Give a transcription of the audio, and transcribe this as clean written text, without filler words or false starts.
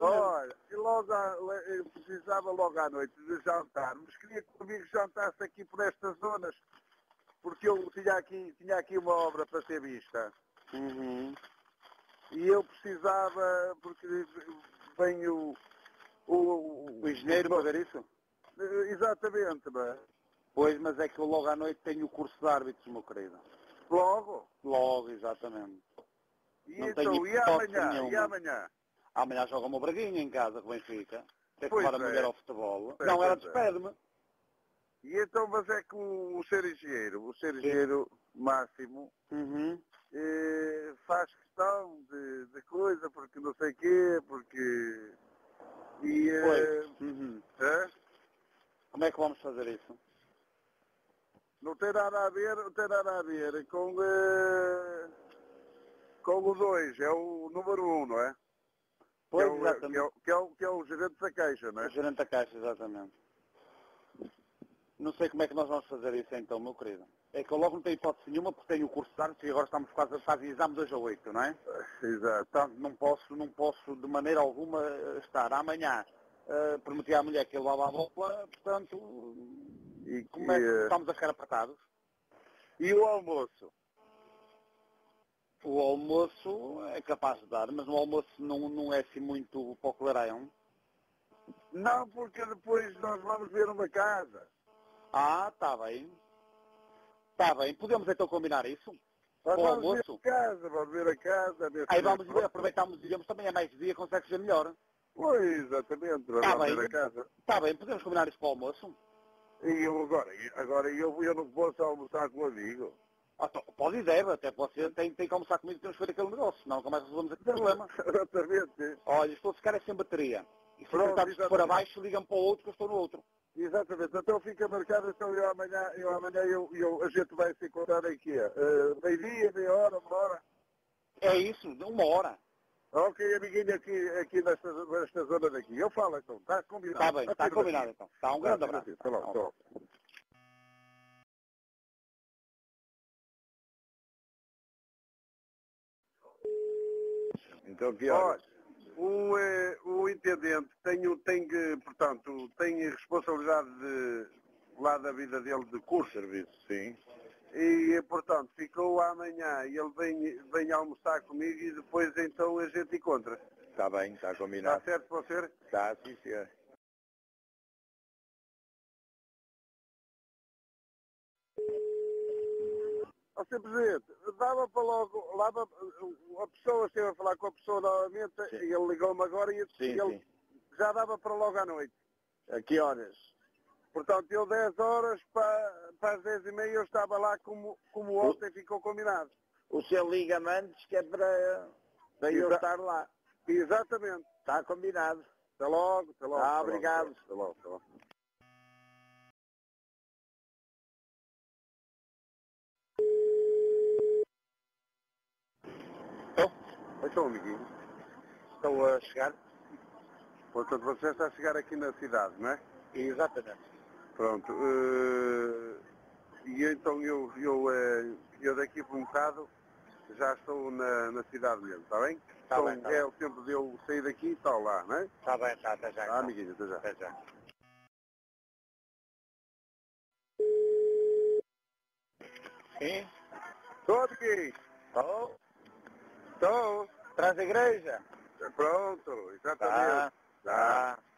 senhor... Olha, eu precisava logo à noite de jantar, mas queria que comigo jantasse aqui por estas zonas, porque eu tinha aqui uma obra para ser vista. Uhum. E eu precisava, porque vem O engenheiro para ver isso? Exatamente, mas Pois, mas é que eu logo à noite tenho o curso de árbitros, meu querido. logo. Logo, exatamente. E Não tenho então, e hipótese amanhã? E nenhuma. amanhã? Amanhã joga uma braguinha em casa com o Benfica. Tem que Pois levar a mulher é. ao futebol. Pois Não, ela é. despede-me. E então, mas é que o ser engenheiro máximo, Uhum. faz questão de coisa, porque não sei quê, porque... E, Pois. Uhum. é? Como é que vamos fazer isso? Não tem nada a ver com o 2, é o número 1, não é? Pois, exatamente. Que é o gerente da Caixa, não O é? gerente da Caixa, exatamente. Não sei como é que nós vamos fazer isso então, meu querido. É que eu logo não tenho hipótese nenhuma porque tenho o curso de árbitros e agora estamos quase a fazer exames 2 a 8, não é? Exato. Portanto, não posso de maneira alguma estar amanhã. Prometi à mulher que ele levava a bola, portanto, como é que estamos a ficar apertados? E o almoço? O almoço é capaz de dar, mas o almoço não é assim muito para o clarão. Não, porque depois nós vamos ver uma casa. Ah, está bem. Está bem, podemos então combinar isso? Nós O vamos ver almoço? a casa, ver Aí se... vamos ver, aproveitamos e vemos também a mais dia, consegue ser melhor. Pois, exatamente, Está vamos ver a bem, casa. está bem, podemos combinar isso para o almoço? E eu agora eu não posso almoçar com o amigo. Ah, pode e deve, até você tem que almoçar comigo e temos que ver aquele negócio, senão como é que resolvemos aquele problema? Exatamente. Olha, estou a ficar sem bateria. E se Pronto, entretanto se for exatamente. abaixo, ligam para o outro que eu estou no outro. Exatamente. Então fica marcado, então a gente vai se encontrar aqui. Meio-dia, meia hora, uma hora. É isso, de 1 hora. Ok, amiguinho, aqui nesta zona daqui. Eu falo então, está combinado. Está bem, está combinado então. Está, um grande abraço. Até logo, até logo. Então, que horas? Olha, o intendente tem responsabilidade lá da vida dele de curso. Serviço, sim. E, portanto, ficou amanhã e ele vem almoçar comigo e depois então a gente encontra. Está bem, está Está combinado. certo para você? Está, sim, senhor. Ó, Sr. Presidente, dava para logo, a pessoa esteve a falar com a pessoa novamente Sim. e ele ligou-me agora e Sim, ele sim. já dava para logo à noite. A que horas? Portanto, eu 10 horas para as 10h30 eu estava lá como ontem ficou combinado. O senhor liga-me antes que é para eu estar lá. Exatamente. Está combinado. Até logo, até logo. Ah, até logo, obrigado. Até logo, até logo. Então, amiguinho, Estou a chegar? portanto, você está a chegar aqui na cidade, não é? Exatamente. Pronto. E então eu daqui por um bocado já estou na cidade mesmo, está bem? Tá Então bem, tá é bem. o tempo de eu sair daqui e estar lá, não é? Está bem, está, até já. Ah, Então. amiguinho, até já. Até já. Sim? Estou, amiguinho. Estou? Estou. Traz a igreja? Pronto, exatamente. Tá. Tá. Tá.